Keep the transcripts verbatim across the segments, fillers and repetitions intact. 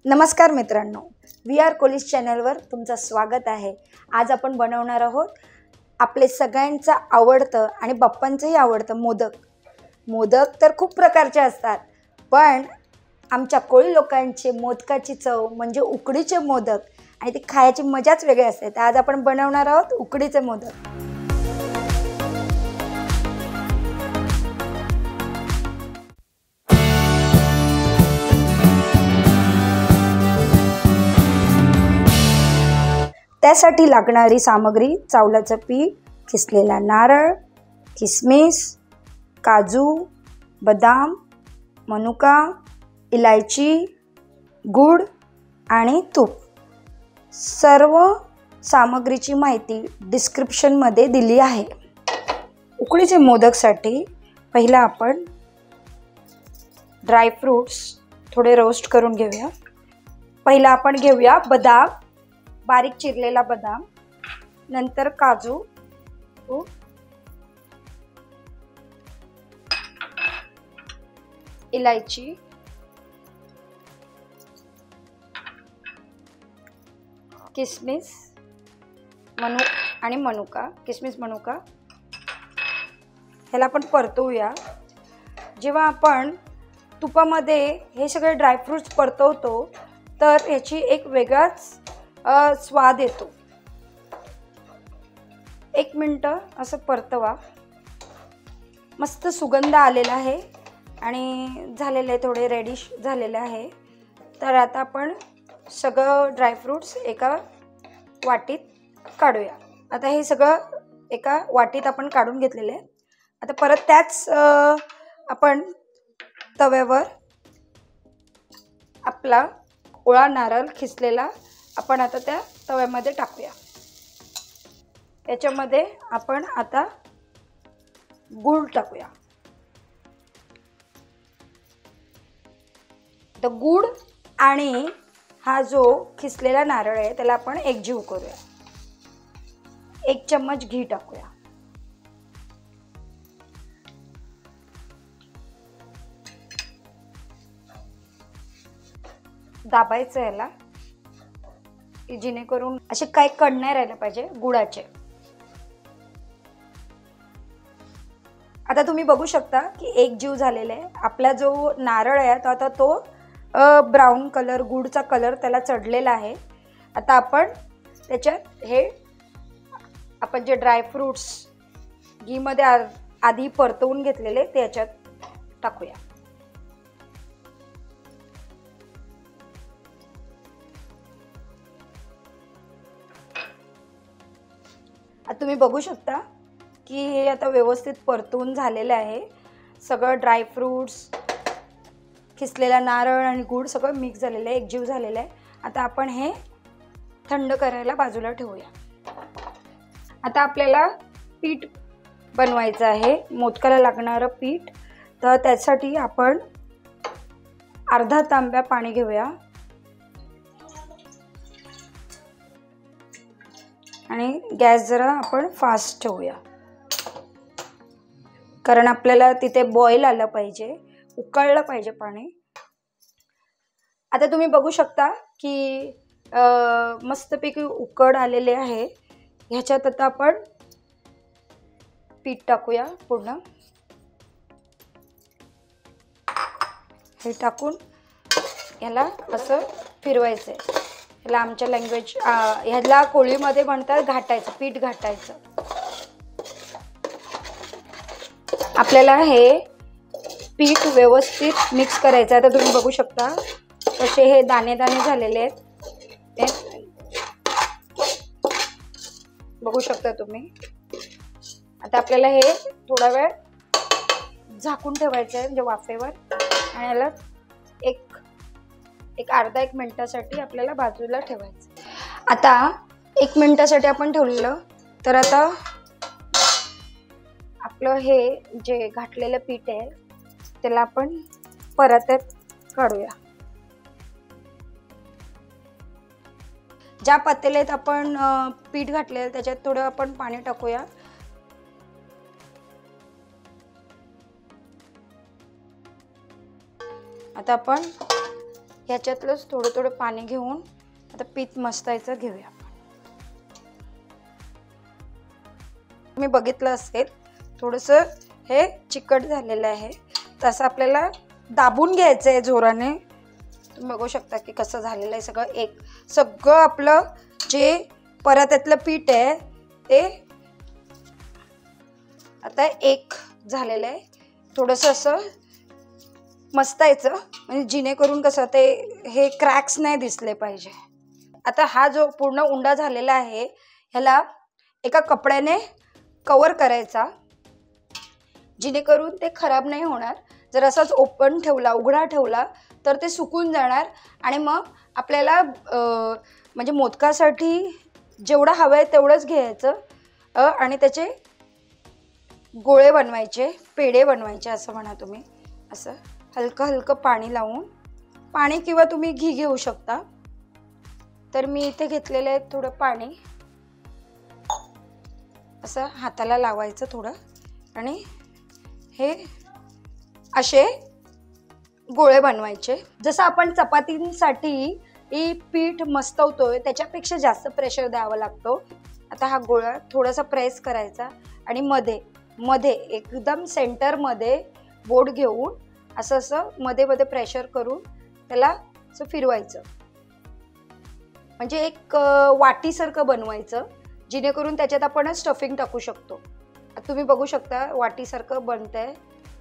नमस्कार मित्रांनो, we R कोलिस चॅनलवर तुमचं स्वागत आहे। आज आपण बनवणार आहोत आपले सगळ्यांचं आवडतं आणि बाप्पांचंही आवडतं मोदक। मोदक तर खूप प्रकारचे असतात, पण आमच्या कोळी लोकांचे मोदकाची चव म्हणजे उकडीचे मोदक आणि ती खायची मजाच वेगळी असते। तर आज आपण बनवणार आहोत उकडीचे मोदक। त्यासाठी लागणारी सामग्री चावलाचं पीठ, किसलेला नारळ, किसमिस, काजू, बदाम, मनुका, इलायची, गूळ आणि तूप। सर्व सामग्रीची माहिती डिस्क्रिप्शनमध्ये दिली आहे। उकडीचे मोदकसाठी पहिला आपण ड्राय फ्रूट्स थोडे रोस्ट करून घेऊया। पहिला आपण घेऊया बदाम, बारीक चिरलेला बदाम, नंतर काजू, इलायची, किसमिस, मनु आणि मनुका, किसमिस मनुका ह्याला आपण परतवूया। जेव्हा आपण तुपामध्ये हे सगळे ड्रायफ्रूट्स परतवतो तर याची एक वेगळाच स्वाद येतो। एक मिनिट असं परतवा। मस्त सुगंध आलेला आहे आणि झालेले थोडे रेडिश झालेले आहे। तर आता आपण सगळं ड्रायफ्रूट्स एका वाटीत काढूया। आता हे सगळं एका वाटीत आपण काढून घेतलेले आहे। आता परत त्याच आपण तव्यावर आपला ओळा नारळ खिसलेला आपण आता त्या तव्यामध्ये टाकूया। याच्यामध्ये आपण आता गूळ टाकूया। तर गूळ आणि हा जो खिसलेला नारळ आहे त्याला आपण एकजीव करूया। एक चम्मच घी टाकूया। दाबायचं याला की जेणेकरून असे काही कण नाही राहिले पाहिजे गुळाचे। आता तुम्ही बघू शकता की एक जीव झालेला आहे। आपला जो नारळ आहे तो आता तो ब्राऊन कलर गुळचा कलर त्याला चढलेला आहे। आता आपण त्याच्यात हे आपण जे ड्राय फ्रूट्स घी मध्ये आधी परतवून घेतलेले ते याच्यात टाकूया। आता तुम्ही बघू शकता की हे आता व्यवस्थित परतून झालेले आहे। सगळं ड्राय फ्रूट्स, खिसलेला नारळ आणि गूळ सगळं मिक्स झालेलं आहे, एकजीव झालेलं आहे। आता आपण हे थंड करायला बाजूला ठेवूया। आता आपल्याला पीठ बनवायचं आहे, मोदकाला लागणारं पीठ। तर त्यासाठी आपण अर्धा तांब्या पाणी घेऊया आणि गॅस जरा आपण फास्ट ठेवूया, कारण आपल्याला तिथे बॉईल आलं पाहिजे, उकळलं पाहिजे पाणी। आता तुम्ही बघू शकता की मस्तपैकी उकळ आलेले आहे। ह्याच्यात आता आपण पीठ टाकूया पूर्ण। हे टाकून याला असं फिरवायचं आहे। याला आमच्या लँग्वेज ह्याला कोळीमध्ये म्हणतात घाटायचं, पीठ घाटायचं। आपल्याला हे पीठ व्यवस्थित मिक्स करायचं। आता तुम्ही बघू शकता कसे हे दाणे दाणे झालेले आहेत, बघू शकता तुम्ही। आता आपल्याला हे थोडा वेळ झाकून ठेवायचं आहे म्हणजे वाफेवर, आणि याला एक एक अर्धा एक मिनिटासाठी आपल्याला बाजूला ठेवायचं। आता एक मिनिटासाठी आपण ठेवलेलं, तर आता आपलं हे जे घाटलेलं पीठ आहे त्याला आपण परत काढूया। ज्या पातेल्यात आपण पीठ घातले त्याच्यात थोडं आपण पाणी टाकूया। आता आपण ह्याच्यातलंच थोडं थोडं पाणी घेऊन आता पीठ मस्तायचं घेऊया. तुम्ही बघितलं असेल थोडंसं हे चिकट झालेलं आहे, तसं आपल्याला दाबून घ्यायचं आहे जोराने. तुम्ही बघू शकता की कसं झालेलं आहे सगळं. एक सगळं आपलं जे परात्यातलं पीठ आहे ते आता एक झालेलं आहे. थोडंसं असं मस्तायचं म्हणजे जेणेकरून कसं ते हे क्रॅक्स नाही दिसले पाहिजे. आता हा जो पूर्ण उंडा झालेला आहे ह्याला एका कपड्याने कवर करायचा जेणेकरून ते खराब नाही होणार. जर असाच ओपन ठेवला उघडा ठेवला तर ते सुकून जाणार आणि मग आपल्याला म्हणजे मोदकासाठी जेवढं हवं आहे तेवढंच घ्यायचं आणि त्याचे गोळे बनवायचे, पेढे बनवायचे असं म्हणा तुम्ही. असं हलकं हलकं पाणी लावून, पाणी किंवा तुम्ही घी घेऊ शकता. तर मी इथे घेतलेलं आहे थोडं पाणी. असं हाताला लावायचं थोडं आणि हे असे गोळे बनवायचे. जसं आपण चपातींसाठी ही पीठ मस्तवतोय त्याच्यापेक्षा जास्त प्रेशर द्यावा लागतो. आता हा गोळा थोडासा प्रेस करायचा आणि मध्ये मध्ये एकदम सेंटरमध्ये बोट घेऊन असं असं मध्ये मध्ये प्रेशर करून त्याला असं फिरवायचं. म्हणजे एक वाटीसारखं बनवायचं जेणेकरून त्याच्यात आपण स्टफिंग टाकू शकतो. तुम्ही बघू शकता वाटीसारखं बनतंय.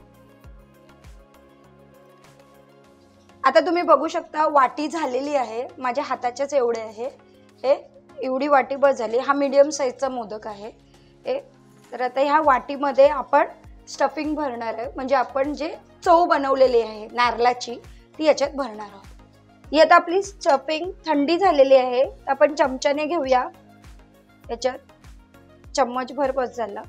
आता तुम्ही बघू शकता वाटी झालेली आहे, माझ्या हाताच्याच एवढे आहे. हे एवढी वाटी बस झाली. हा मीडियम साईजचा मोदक आहे हे. तर आता ह्या वाटीमध्ये आपण स्टफिंग भरणार आहे, म्हणजे आपण जे चव बनवलेली आहे नारळाची ती याच्यात भरणार आहोत. ही आता आपली स्टफिंग थंडी झालेली आहे. आपण चमच्याने घेऊया. याच्यात चम्मच भर बस झाला.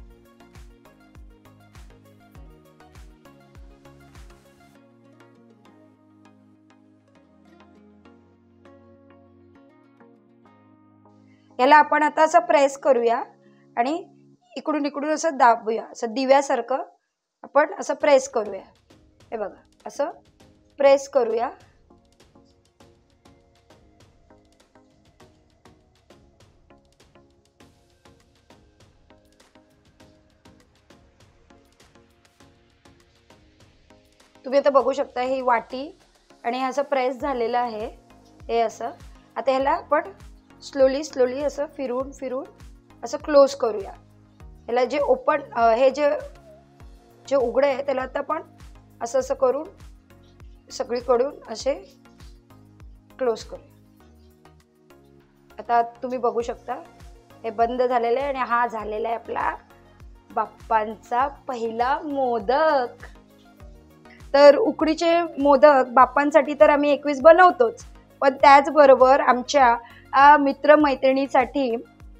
याला आपण आता असं प्रेस करूया आणि इकडून इकडून असं दाबूया. असं दिव्यासारखं आपण असं प्रेस करूया. हे बघा असं प्रेस करूया. तुम्ही आता बघू शकता ही वाटी आणि हे असं प्रेस झालेलं आहे हे असं. आता ह्याला आपण स्लोली स्लोली असं फिरून फिरून असं क्लोज करूया. ह्याला जे ओपन हे जे जे उघडे आहे त्याला आता आपण असं असं करून सगळीकडून असे क्लोज करूया. आता तुम्ही बघू शकता हे बंद झालेलं आहे आणि हा झालेला आहे आपला बाप्पांचा पहिला मोदक. तर उकडीचे मोदक बाप्पांसाठी तर आम्ही एकवीस बनवतोच, पण त्याचबरोबर आमच्या मित्रमैत्रिणीसाठी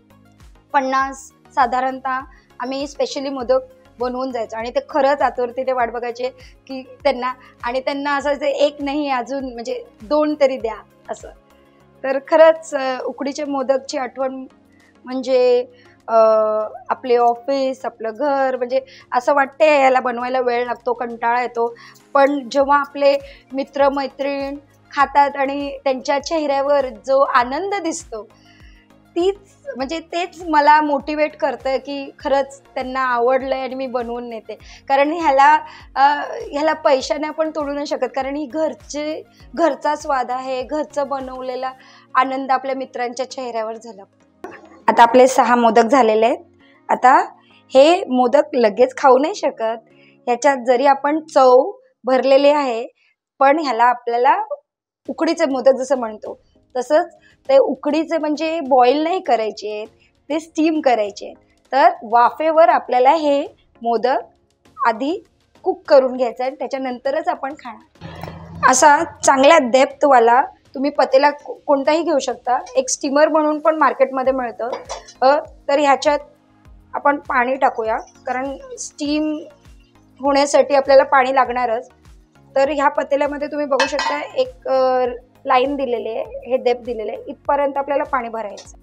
पन्नास साधारणतः आम्ही स्पेशली मोदक बनवून जायचो आणि ते खरंच आतुरतेने वाट बघायचे की त्यांना आणि त्यांना असं एक नाही अजून म्हणजे दोन तरी द्या असं. तर खरंच उकडीचे मोदकची आठवण म्हणजे आपले ऑफिस आपलं घर म्हणजे असं वाटते याला बनवायला वेळ लागतो, कंटाळा येतो, पण जेव्हा आपले मित्रमैत्रीण खातात आणि त्यांच्या चेहऱ्यावर जो आनंद दिसतो तीच म्हणजे तेच मला मोटिवेट करतं की खरंच त्यांना आवडलंय आणि मी बनवून नेते. कारण ह्याला ह्याला पैशाने आपण तोडू नाही शकत, कारण ही घरचे घरचा स्वाद आहे, घरचं बनवलेला आनंद आपल्या मित्रांच्या चेहऱ्यावर झाला. आता आपले सहा मोदक झालेले आहेत. आता हे मोदक लगेच खाऊ नाही शकत, ह्याच्यात जरी आपण चव भरलेली आहे पण ह्याला आपल्याला उकडीचे मोदक जसं म्हणतो तसंच ते उकडीचे म्हणजे बॉईल नाही करायचे, ते स्टीम करायचे. तर वाफेवर आपल्याला हे मोदक आधी कुक करून घ्यायचं आणि त्याच्यानंतरच आपण खाणार. असा चांगला डेप्थवाला तुम्ही पतेला कोणताही घेऊ शकता. एक स्टीमर म्हणून पण मार्केटमध्ये मिळतं. तर ह्याच्यात आपण पाणी टाकूया कारण स्टीम होण्यासाठी आपल्याला पाणी लागणारच. तर ह्या पतेल्यामध्ये तुम्ही बघू शकता एक लाईन दिलेली आहे, हे डेप्थ दिलेले आहे, इथपर्यंत आपल्याला पाणी भरायचं.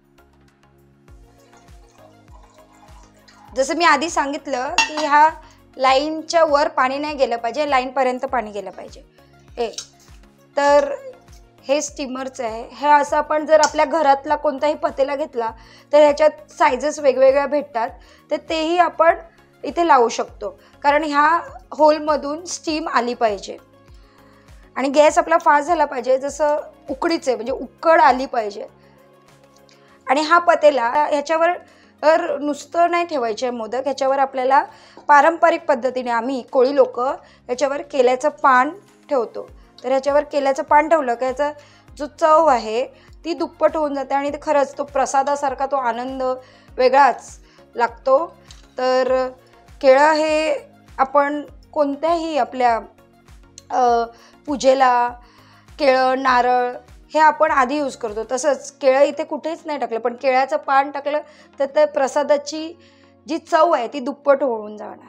जसं मी आधी सांगितलं की ह्या लाईनच्या वर पाणी नाही गेलं पाहिजे, लाईनपर्यंत पाणी गेलं पाहिजे. हे तर हे स्टीमरचं आहे. हे असं आपण जर आपल्या घरातला कोणताही पतेला घेतला तर ह्याच्यात सायझेस वेगवेगळ्या भेटतात, तर तेही आपण इथे लावू शकतो, कारण ह्या होलमधून स्टीम आली पाहिजे. आणि गॅस आपला फास्ट झाला पाहिजे, जसं उकडीचे म्हणजे उकड आली पाहिजे. आणि हा पतेला ह्याच्यावर तर नुसतं नाही ठेवायचे मोदक, ह्याच्यावर आपल्याला पारंपरिक पद्धतीने आम्ही कोळी लोक ह्याच्यावर केल्याचं पान ठेवतो. तर ह्याच्यावर केल्याचं पान ठेवलं की ह्याचा जो चव आहे ती दुप्पट होऊन जाते आणि ते खरंच तो प्रसादासारखा तो आनंद वेगळाच लागतो. तर केळं हे आपण कोणत्याही आपल्या पूजेला केळं नारळ हे आपण आधी यूज करतो. तसंच केळं इथे कुठेच नाही टाकलं, पण केळ्याचं पान टाकलं तर त्या प्रसादाची जी चव आहे ती दुप्पट होऊन जाणार.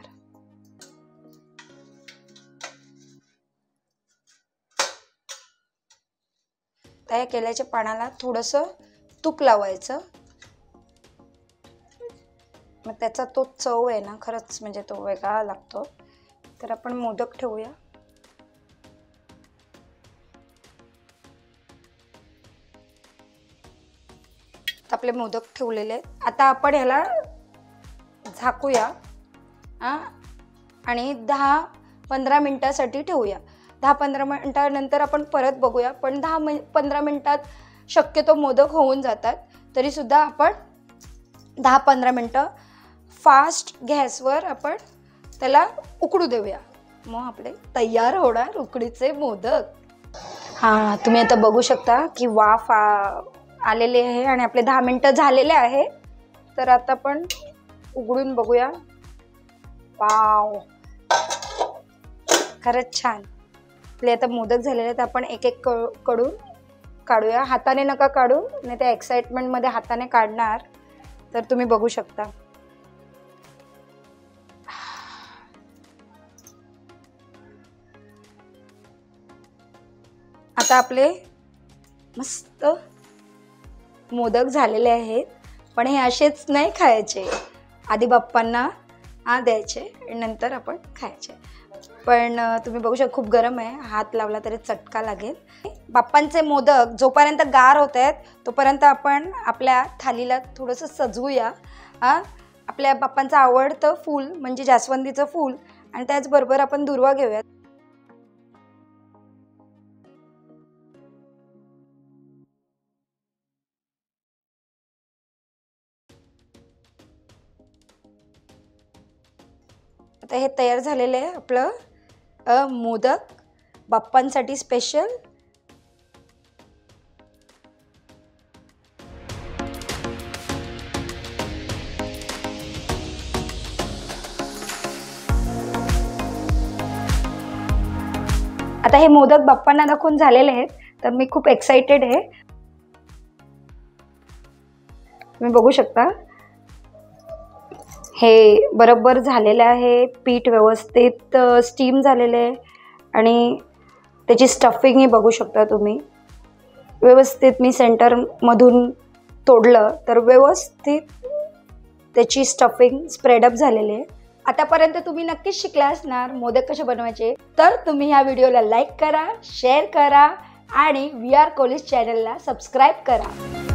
त्या केळ्याच्या पानाला थोडंसं तूप लावायचं, मग त्याचा तो चव आहे ना खरंच म्हणजे तो वेगळा लागतो. तर आपण मोदक ठेवूया. आपले मोदक ठेवलेले आहेत. आता आपण ह्याला झाकूया हां आणि दहा पंधरा मिनटासाठी ठेवूया. दहा पंधरा मिनटानंतर आपण परत बघूया, पण दहा मिन पंधरा मिनटात शक्यतो मोदक होऊन जातात. तरीसुद्धा आपण दहा पंधरा मिनटं फास्ट गॅसवर आपण त्याला उकडू देऊया. मग आपले तयार होणार उकडीचे मोदक. हां तुम्ही आता बघू शकता की वाफ आलेले आहे आणि आपले दहा मिनटं झालेले आहे. तर आता आपण उघडून बघूया. वाव खरंच छान. आपले आता मोदक झालेले आहेत. आपण एक एक कडून काढूया. हाताने नका काढू, नाही त्या एक्साइटमेंटमध्ये हाताने काढणार. तर तुम्ही बघू शकता. आता आपले मस्त मोदक झालेले आहेत, पण हे असेच नाही खायचे. आधी बाप्पांना आ द्यायचे आणि नंतर आपण खायचे. पण तुम्ही बघू शकता खूप गरम आहे, हात लावला तरी चटका लागेल. बाप्पांचे मोदक जोपर्यंत गार होत आहेत तोपर्यंत आपण आपल्या थालीला थोडंसं सजवूया. हां आपल्या बाप्पांचं आवडतं फूल म्हणजे जास्वंदीचं फूल आणि त्याचबरोबर आपण दुर्वा घेऊयात. आता हे तयार झालेलं आहे आपलं मोदक बाप्पांसाठी स्पेशल. आता हे मोदक बाप्पांना दाखवून झालेले आहेत, तर मी खूप एक्साइटेड आहे. तुम्ही बघू शकता हे बरोबर झालेलं आहे. पीठ व्यवस्थित स्टीम झालेलं आहे आणि त्याची स्टफिंगही बघू शकता तुम्ही. व्यवस्थित मी सेंटरमधून तोडलं तर व्यवस्थित त्याची स्टफिंग स्प्रेडअप झालेली आहे. आतापर्यंत तुम्ही नक्कीच शिकला असणार मोदक कसे बनवायचे. तर तुम्ही ह्या व्हिडिओला लाईक करा, शेअर करा आणि वी आर कोलीज चॅनलला सबस्क्राईब करा.